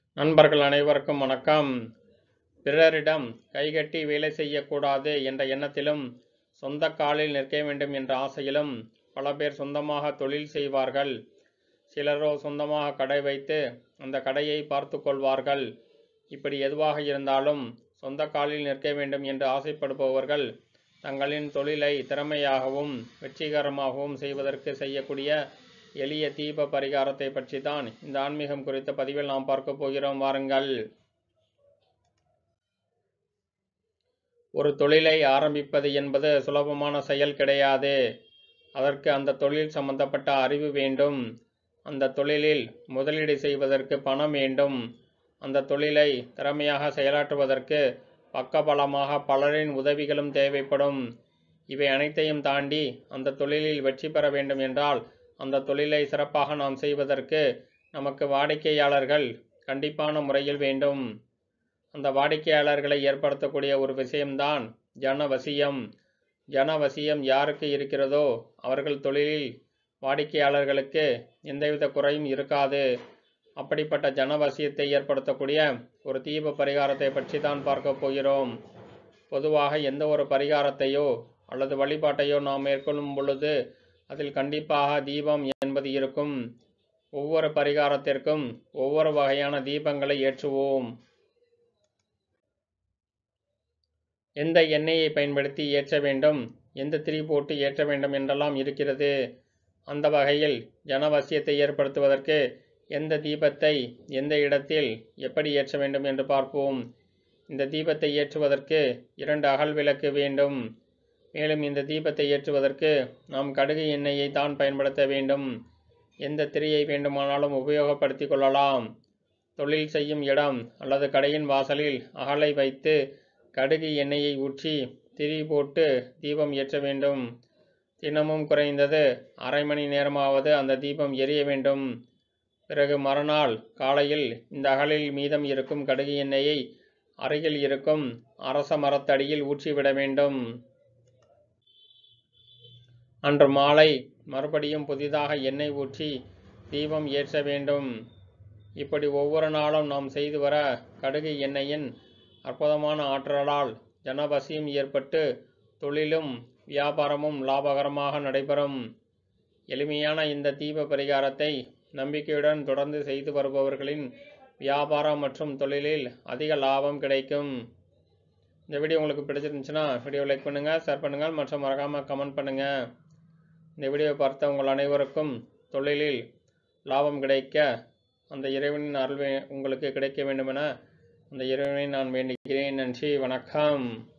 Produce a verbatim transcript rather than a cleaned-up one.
நண்பர்கள் அனைவருக்கும் வணக்கம். பிறரிடம் கைகட்டி வேலை செய்யக்கூடாது என்ற எண்ணத்திலும் சொந்த காலில் நிற்க வேண்டும் என்ற ஆசையிலும் பல பேர் சொந்தமாக தொழில் செய்வார்கள். சிலரோ சொந்தமாக கடை வைத்து அந்த கடையை பார்த்து கொள்வார்கள். இப்படி எதுவாக இருந்தாலும் சொந்த காலில் நிற்க வேண்டும் என்று ஆசைப்படுபவர்கள் தங்களின் தொழிலை திறமையாகவும் வெற்றிகரமாகவும் செய்வதற்கு செய்யக்கூடிய எளிய தீப பரிகாரத்தை பற்றி தான் இந்த ஆன்மீகம் குறித்த பதிவில் நாம் பார்க்க போகிறோம். வாருங்கள். ஒரு தொழிலை ஆரம்பிப்பது என்பது சுலபமான செயல் கிடையாது. அதற்கு அந்த தொழில் சம்பந்தப்பட்ட அறிவு வேண்டும். அந்த தொழிலில் முதலீடு செய்வதற்கு பணம் வேண்டும். அந்த தொழிலை திறமையாக செயலாற்றுவதற்கு பக்கபலமாக பலரின் உதவிகளும் தேவைப்படும். இவை அனைத்தையும் தாண்டி அந்த தொழிலில் வெற்றி பெற வேண்டும் என்றால் அந்த தொழிலை சிறப்பாக நாம் செய்வதற்கு நமக்கு வாடிக்கையாளர்கள் கண்டிப்பான முறையில் வேண்டும். அந்த வாடிக்கையாளர்களை ஏற்படுத்தக்கூடிய ஒரு விஷயம்தான் ஜனவசியம். ஜனவசியம் யாருக்கு இருக்கிறதோ அவர்கள் தொழிலில் வாடிக்கையாளர்களுக்கு எந்தவித குறையும் இருக்காது. அப்படிப்பட்ட ஜனவசியத்தை ஏற்படுத்தக்கூடிய ஒரு தீப பரிகாரத்தை பற்றி தான் பார்க்க போகிறோம். பொதுவாக எந்த ஒரு பரிகாரத்தையோ அல்லது வழிபாட்டையோ நாம் மேற்கொள்ளும் பொழுது அதில் கண்டிப்பாக தீபம் என்பது இருக்கும். ஒவ்வொரு பரிகாரத்திற்கும் ஒவ்வொரு வகையான தீபங்களை ஏற்றுவோம். எந்த எண்ணெயை பயன்படுத்தி ஏற்ற வேண்டும், எந்த திரி போட்டு ஏற்ற வேண்டும் என்றெல்லாம் இருக்கிறது. அந்த வகையில் ஜனவசியத்தை ஏற்படுத்துவதற்கு எந்த தீபத்தை எந்த இடத்தில் எப்படி ஏற்ற வேண்டும் என்று பார்ப்போம். இந்த தீபத்தை ஏற்றுவதற்கு இரண்டு அகல் விளக்கு வேண்டும். மேலும் இந்த தீபத்தை ஏற்றுவதற்கு நாம் கடுகு எண்ணெயை தான் பயன்படுத்த வேண்டும். எந்த திரியை வேண்டுமானாலும் உபயோகப்படுத்தி கொள்ளலாம். தொழில் செய்யும் இடம் அல்லது கடையின் வாசலில் அகலை வைத்து கடுகு எண்ணெயை ஊற்றி திரி போட்டு தீபம் ஏற்ற வேண்டும். தினமும் குறைந்தது அரை மணி நேரமாவது அந்த தீபம் எரிய வேண்டும். பிறகு மறுநாள் காலையில் இந்த அகலில் மீதம் இருக்கும் கடுகு எண்ணெயை அருகில் இருக்கும் அரச மரத்தடியில் ஊற்றிவிட வேண்டும். அன்று மாலை மறுபடியும் புதிதாக எண்ணெய் ஊற்றி தீபம் ஏற்ற வேண்டும். இப்படி ஒவ்வொரு நாளும் நாம் செய்து வர கடுகு எண்ணெயின் அற்புதமான ஆற்றலால் ஜனவசியம் ஏற்பட்டு தொழிலும் வியாபாரமும் லாபகரமாக நடைபெறும். எளிமையான இந்த தீப பரிகாரத்தை நம்பிக்கையுடன் தொடர்ந்து செய்து வருபவர்களின் வியாபாரம் மற்றும் தொழிலில் அதிக லாபம் கிடைக்கும். இந்த வீடியோ உங்களுக்கு பிடிச்சிருந்துச்சுன்னா வீடியோ லைக் பண்ணுங்கள், ஷேர் பண்ணுங்கள் மற்றும் மறக்காமல் கமெண்ட் பண்ணுங்கள். இந்த வீடியோ பார்த்த உங்கள் அனைவருக்கும் தொழிலில் லாபம் கிடைக்க அந்த இறைவனின் அருள் உங்களுக்கு கிடைக்க வேண்டுமென அந்த இறைவனை நான் வேண்டுகிறேன். நன்றி, வணக்கம்.